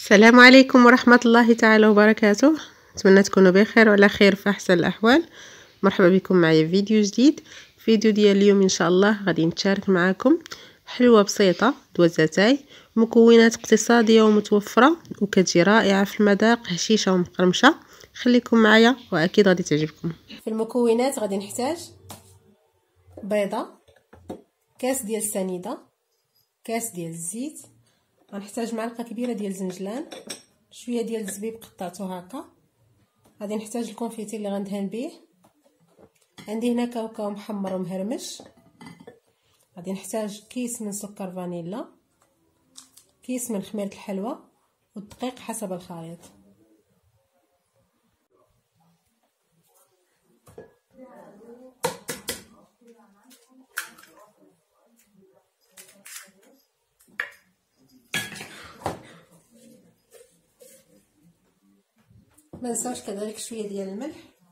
السلام عليكم ورحمة الله تعالى وبركاته. أتمنى تكونوا بخير وعلى خير في أحسن الأحوال. مرحبا بكم معايا في فيديو جديد. الفيديو ديال اليوم إن شاء الله غادي نتشارك معكم حلوة بسيطة دواز اتاي، مكونات اقتصادية ومتوفرة وكتجي رائعة في المذاق، هشيشة ومقرمشة. خليكم معايا وأكيد غادي تعجبكم. في المكونات غادي نحتاج بيضة، كاس ديال السنيدة، كاس ديال الزيت، غنحتاج معلقه كبيره ديال الزنجلان، شويه ديال الزبيب قطعته هكا. غادي نحتاج الكونفيتير اللي غندهن به، عندي هنا كاوكاو محمر ومهرمش. غادي نحتاج كيس من سكر فانيلا، كيس من خميره الحلوى، والدقيق حسب الخليط. ما نساوش كذلك شويه ديال الملح،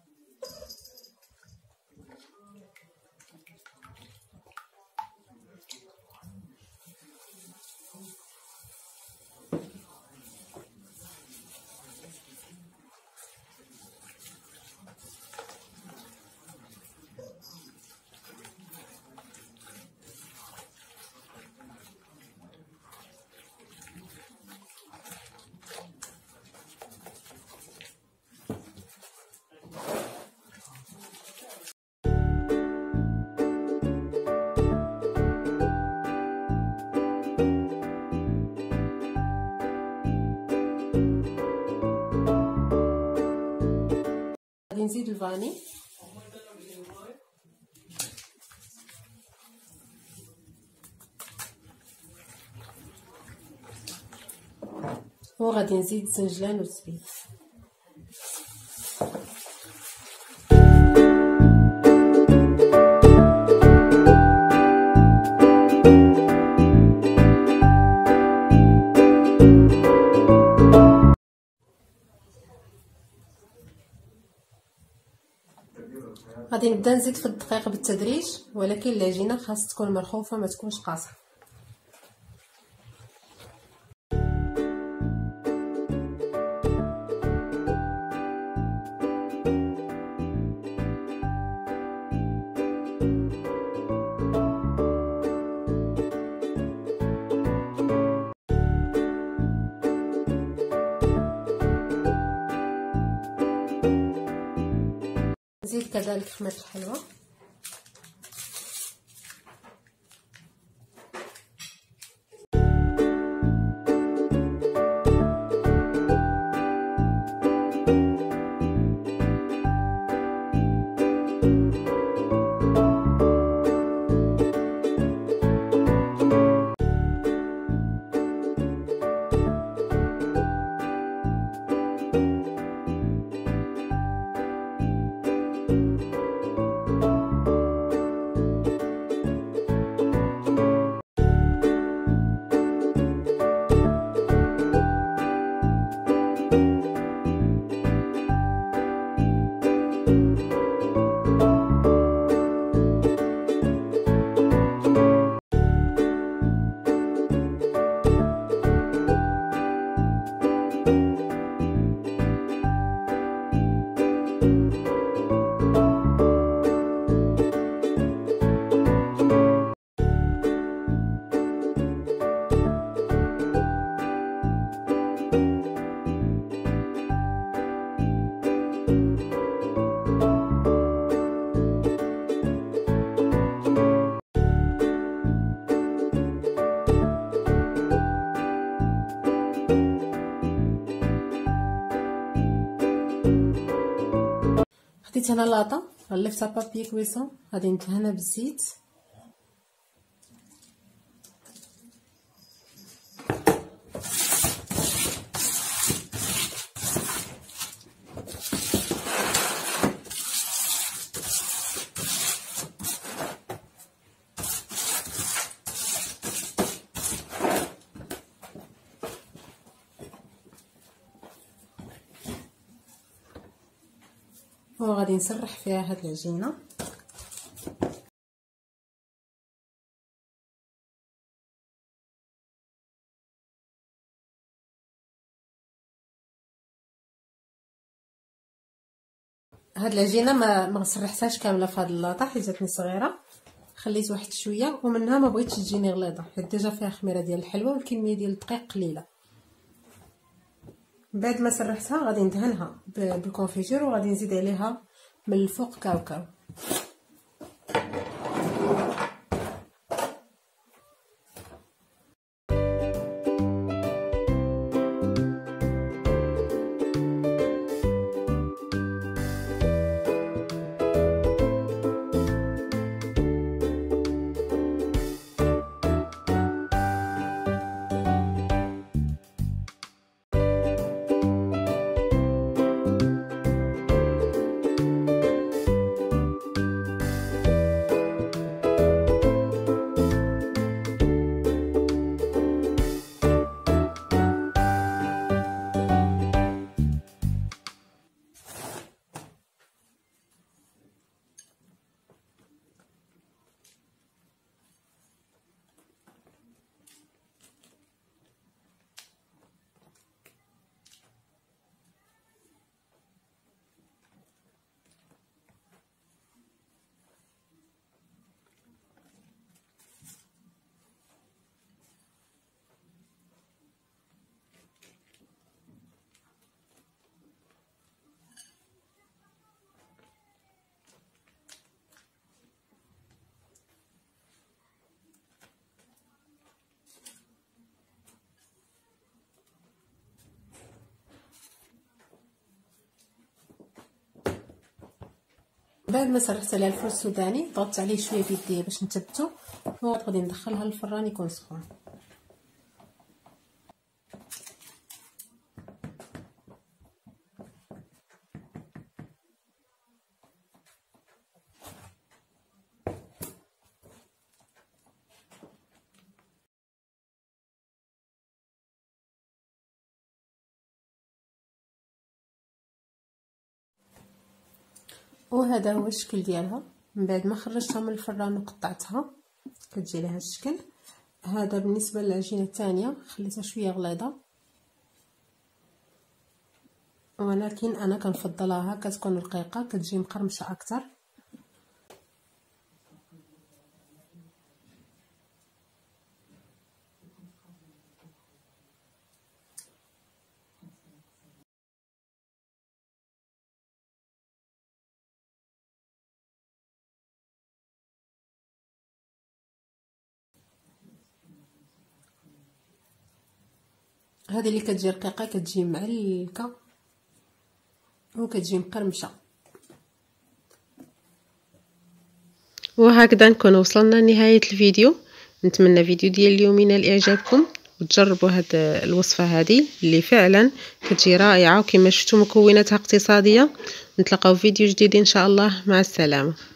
غادي نزيد الفاني، وغادي نزيد الزنجلان والزبيب. غادي نبدا نزيد في الدقيق بالتدريج، ولكن العجينه خاص تكون مرخوفه ما تكونش قاصحه. نزيد كذلك خميره الحلوى، خديت هنا لاطه غلفتها بابي كويسون، غادي ندهنها بالزيت، وغادي نسرح فيها هاد العجينه. هاد العجينه ما غسرحتهاش كامله في هاد اللاطه حيت جاتني صغيره، خليت واحد شويه ومنها ما بغيتش تجيني غليظه حيت ديجا فيها خميره ديال الحلوى والكميه ديال الدقيق قليله. بعد ما سرحتها غادي ندهنها بالكونفيتور وغادي نزيد عليها من الفوق كاوكاو. بعد ما سرحت عليها الفول السوداني ضغطت عليه شويه بيديا باش نثبتو وغادي ندخلها للفران يكون سخون. وهذا هو الشكل ديالها من بعد ما خرجتها من الفران وقطعتها كتجي لها الشكل هذا. بالنسبه للعجينه الثانيه خليتها شويه غليظه ولكن انا كنفضلها كتكون رقيقه كتجي مقرمشه اكثر. هذه اللي كتجي رقيقه كتجي معلكه وكتجي مقرمشه. وهكذا نكون وصلنا لنهايه الفيديو. نتمنى الفيديو ديال اليوم ينال اعجابكم وتجربوا هاد الوصفه هذه اللي فعلا كتجي رائعه وكما شفتوا مكوناتها اقتصاديه. نتلاقاو في فيديو جديد ان شاء الله. مع السلامه.